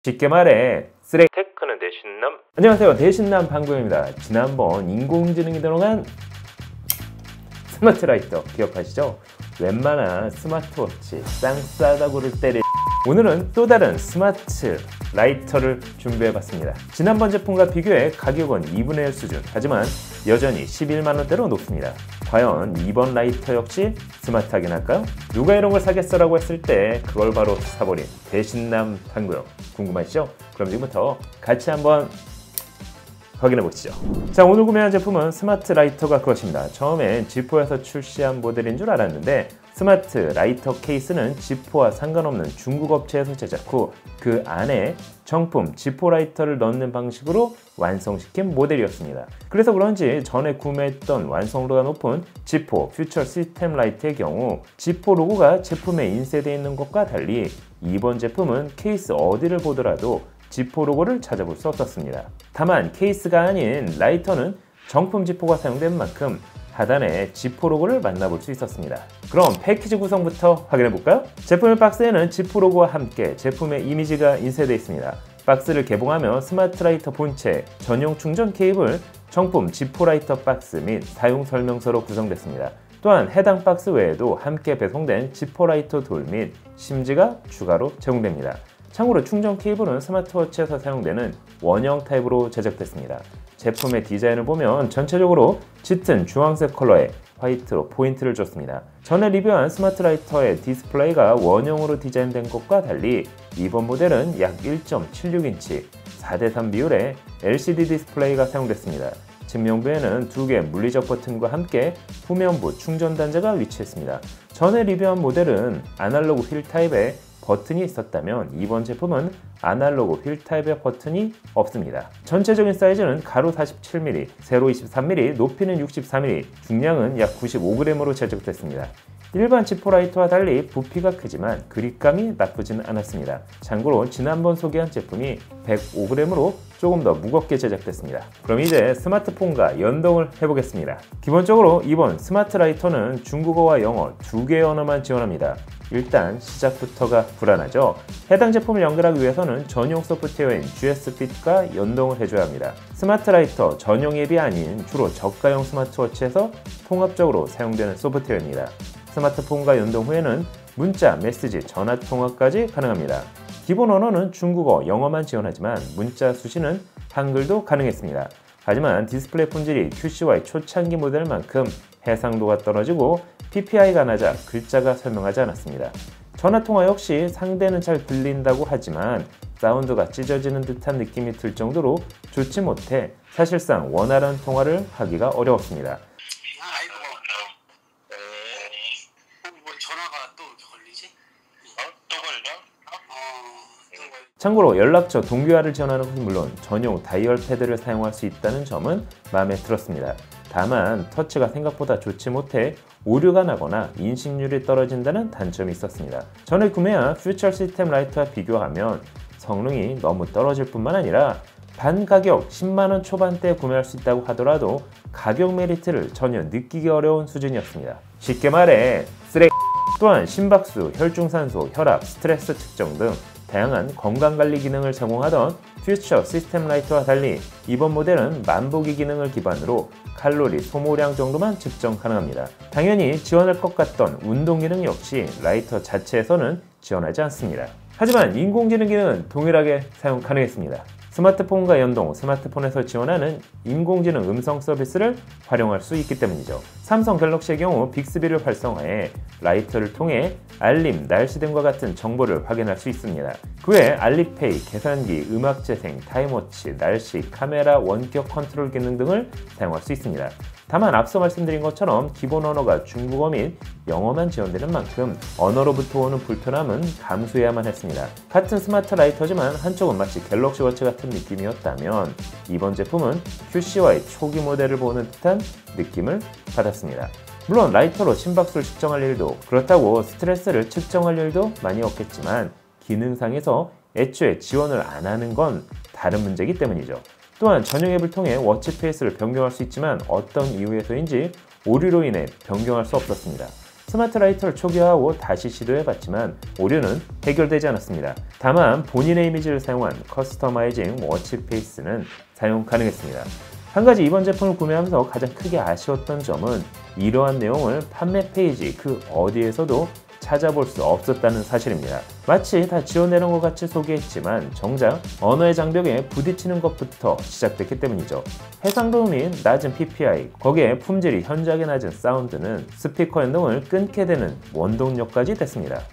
쉽게 말해 쓰레기 테크는 대신남. 안녕하세요, 대신남 방구입니다. 지난번 인공지능이 들어간 스마트 라이터 기억하시죠? 웬만한 스마트워치 쌍싸다구를 때릴. 오늘은 또 다른 스마트 라이터를 준비해봤습니다. 지난번 제품과 비교해 가격은 2분의 1 수준, 하지만 여전히 11만원대로 높습니다. 과연 이번 라이터 역시 스마트하긴 할까요? 누가 이런 걸 사겠어라고 했을 때 그걸 바로 사버린 대신남 방구요. 궁금하시죠? 그럼 지금부터 같이 한번 확인해 보시죠. 자, 오늘 구매한 제품은 스마트 라이터가 그것입니다. 처음엔 지포에서 출시한 모델인 줄 알았는데 스마트 라이터 케이스는 지포와 상관없는 중국 업체에서 제작 후 그 안에 정품 지포 라이터를 넣는 방식으로 완성시킨 모델이었습니다. 그래서 그런지 전에 구매했던 완성도가 높은 지포 퓨처 시스템 라이트의 경우 지포 로고가 제품에 인쇄되어 있는 것과 달리 이번 제품은 케이스 어디를 보더라도 지포 로고를 찾아볼 수 없었습니다. 다만 케이스가 아닌 라이터는 정품 지포가 사용된 만큼 하단에 지포 로고를 만나볼 수 있었습니다. 그럼 패키지 구성부터 확인해볼까요? 제품의 박스에는 지포 로고와 함께 제품의 이미지가 인쇄되어 있습니다. 박스를 개봉하며 스마트 라이터 본체, 전용 충전 케이블, 정품 지포 라이터 박스 및 사용 설명서로 구성됐습니다. 또한 해당 박스 외에도 함께 배송된 지포 라이터 돌 및 심지가 추가로 제공됩니다. 참고로 충전 케이블은 스마트워치에서 사용되는 원형 타입으로 제작됐습니다. 제품의 디자인을 보면 전체적으로 짙은 주황색 컬러의 화이트로 포인트를 줬습니다. 전에 리뷰한 스마트 라이터의 디스플레이가 원형으로 디자인된 것과 달리 이번 모델은 약 1.76인치 4:3 비율의 LCD 디스플레이가 사용됐습니다. 측면부에는 2개 물리적 버튼과 함께 후면부 충전 단자가 위치했습니다. 전에 리뷰한 모델은 아날로그 휠 타입의 버튼이 있었다면 이번 제품은 아날로그 휠 타입의 버튼이 없습니다. 전체적인 사이즈는 가로 47mm, 세로 23mm, 높이는 64mm, 중량은 약 95g으로 제작됐습니다. 일반 지포 라이터와 달리 부피가 크지만 그립감이 나쁘지는 않았습니다. 참고로 지난번 소개한 제품이 105g으로 조금 더 무겁게 제작됐습니다. 그럼 이제 스마트폰과 연동을 해보겠습니다. 기본적으로 이번 스마트 라이터는 중국어와 영어 2개의 언어만 지원합니다. 일단 시작부터가 불안하죠. 해당 제품을 연결하기 위해서는 전용 소프트웨어인 GSFit과 연동을 해줘야 합니다. 스마트 라이터 전용 앱이 아닌 주로 저가형 스마트워치에서 통합적으로 사용되는 소프트웨어입니다. 스마트폰과 연동 후에는 문자, 메시지, 전화 통화까지 가능합니다. 기본 언어는 중국어, 영어만 지원하지만 문자 수신은 한글도 가능했습니다. 하지만 디스플레이 품질이 QCY 초창기 모델만큼 해상도가 떨어지고 PPI가 낮아 글자가 설명하지 않았습니다. 전화통화 역시 상대는 잘 들린다고 하지만 사운드가 찢어지는 듯한 느낌이 들 정도로 좋지 못해 사실상 원활한 통화를 하기가 어려웠습니다. 참고로 연락처 동기화를 지원하는 것은 물론 전용 다이얼 패드를 사용할 수 있다는 점은 마음에 들었습니다. 다만 터치가 생각보다 좋지 못해 오류가 나거나 인식률이 떨어진다는 단점이 있었습니다. 전에 구매한 퓨처 시스템 라이트와 비교하면 성능이 너무 떨어질 뿐만 아니라 반 가격 10만원 초반대에 구매할 수 있다고 하더라도 가격 메리트를 전혀 느끼기 어려운 수준이었습니다. 쉽게 말해 쓰레기. 또한 심박수, 혈중산소, 혈압, 스트레스 측정 등 다양한 건강관리 기능을 제공하던 퓨처 시스템 라이터와 달리 이번 모델은 만보기 기능을 기반으로 칼로리 소모량 정도만 측정 가능합니다. 당연히 지원할 것 같던 운동 기능 역시 라이터 자체에서는 지원하지 않습니다. 하지만 인공지능 기능은 동일하게 사용 가능했습니다. 스마트폰과 연동, 스마트폰에서 지원하는 인공지능 음성 서비스를 활용할 수 있기 때문이죠. 삼성 갤럭시의 경우 빅스비를 활성화해 라이터를 통해 알림, 날씨 등과 같은 정보를 확인할 수 있습니다. 그 외 알리페이, 계산기, 음악 재생, 타임워치, 날씨, 카메라, 원격 컨트롤 기능 등을 사용할 수 있습니다. 다만 앞서 말씀드린 것처럼 기본 언어가 중국어 및 영어만 지원되는 만큼 언어로부터 오는 불편함은 감수해야만 했습니다. 같은 스마트 라이터지만 한쪽은 마치 갤럭시 워치 같은 느낌이었다면 이번 제품은 QCY 초기 모델을 보는 듯한 느낌을 받았습니다. 물론 라이터로 심박수를 측정할 일도, 그렇다고 스트레스를 측정할 일도 많이 없겠지만 기능상에서 애초에 지원을 안 하는 건 다른 문제이기 때문이죠. 또한 전용 앱을 통해 워치 페이스를 변경할 수 있지만 어떤 이유에서인지 오류로 인해 변경할 수 없었습니다. 스마트 라이터를 초기화하고 다시 시도해봤지만 오류는 해결되지 않았습니다. 다만 본인의 이미지를 사용한 커스터마이징 워치페이스는 사용 가능했습니다. 한 가지 이번 제품을 구매하면서 가장 크게 아쉬웠던 점은 이러한 내용을 판매 페이지 그 어디에서도 찾아볼 수 없었다는 사실입니다. 마치 다 지워내는 것 같이 소개했지만 정작 언어의 장벽에 부딪히는 것부터 시작됐기 때문이죠. 해상도 및 낮은 PPI, 거기에 품질이 현저하게 낮은 사운드는 스피커 연동을 끊게 되는 원동력까지 됐습니다.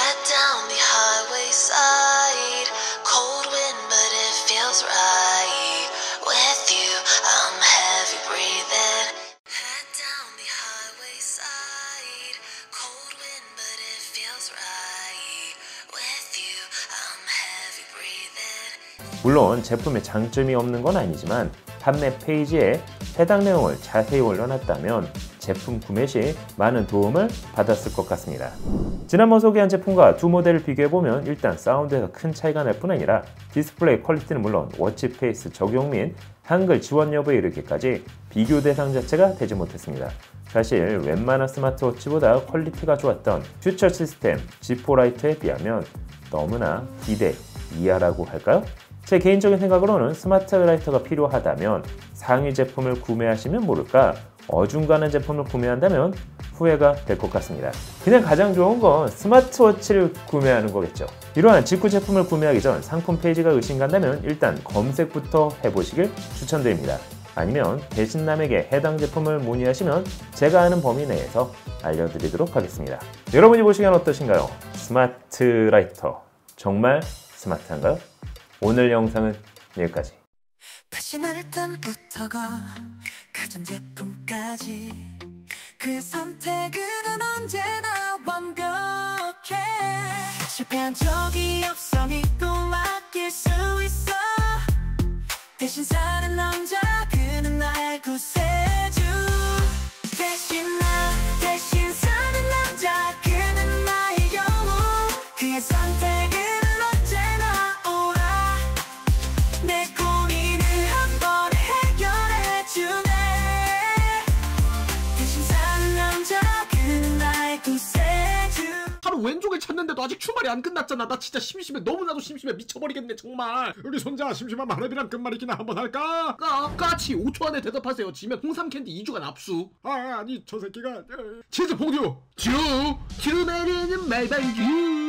물론 제품에 장점이 없는 건 아니지만 판매 페이지에 해당 내용을 자세히 올려놨다면 제품 구매 시 많은 도움을 받았을 것 같습니다. 지난번 소개한 제품과 두 모델을 비교해보면 일단 사운드에서 큰 차이가 날 뿐 아니라 디스플레이 퀄리티는 물론 워치페이스 적용 및 한글 지원 여부에 이르기까지 비교 대상 자체가 되지 못했습니다. 사실 웬만한 스마트워치보다 퀄리티가 좋았던 퓨처 시스템 G4 라이트에 비하면 너무나 기대 이하라고 할까요? 제 개인적인 생각으로는 스마트 라이터가 필요하다면 상위 제품을 구매하시면 모를까 어중간한 제품을 구매한다면 후회가 될 것 같습니다. 그냥 가장 좋은 건 스마트워치를 구매하는 거겠죠. 이러한 직구 제품을 구매하기 전 상품 페이지가 의심간다면 일단 검색부터 해보시길 추천드립니다. 아니면 대신남에게 해당 제품을 문의하시면 제가 아는 범위 내에서 알려드리도록 하겠습니다. 여러분이 보시기엔 어떠신가요? 스마트 라이터 정말 스마트한가요? 오늘 영상은 여기까지. 패션일단부터가 가전제품까지 그 선택은 언제나 완벽해. 실패한 적이 없어 믿고 맡길 수 있어. 대신 사는 남자 그는 나의 구세주. 대신 사는 남자 그는 나의 영웅. 그의 선택은 언제나 옳아. 내 고민을 한 번에 해결해주네. 대신 사는 남자 그는 나의 구세주. 하루 왼쪽을 찾는데도 아직 주말이 안 끝났잖아. 나 진짜 심심해. 너무나도 심심해. 미쳐버리겠네 정말. 우리 손자 심심한 마늘이랑 끝말잇기나 한번 할까? 까치 5초 안에 대답하세요. 지면 홍삼 캔디 2주간 압수. 아니 저 새끼가 치즈 봉듀 듀 내리는 말방규.